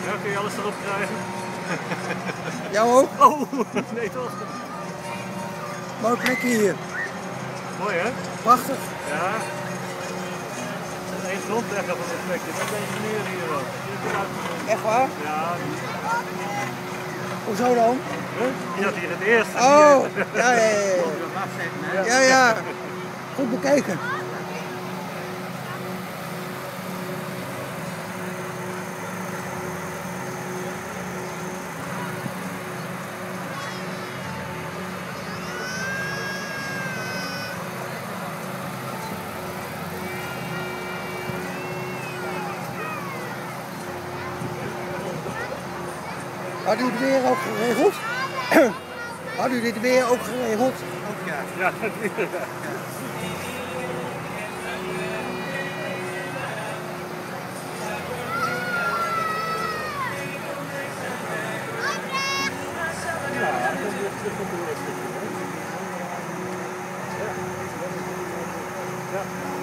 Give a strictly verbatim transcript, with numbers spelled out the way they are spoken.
Ja, kun je alles erop krijgen? Jou ook? Oh, nee toch? Mooi plekje hier. Mooi hè? Prachtig. Ja. Eén grondlegger van het plekje, dat ben je meer hier ook. Echt waar? Ja. Hoezo dan? Huh? Die zat hier het eerst. Oh, ja, ja, ja. Ja, ja. Goed bekeken. Had u het weer ook geregeld? Had u dit weer ook geregeld? Ook ja. Ja, natuurlijk. Ja, dat is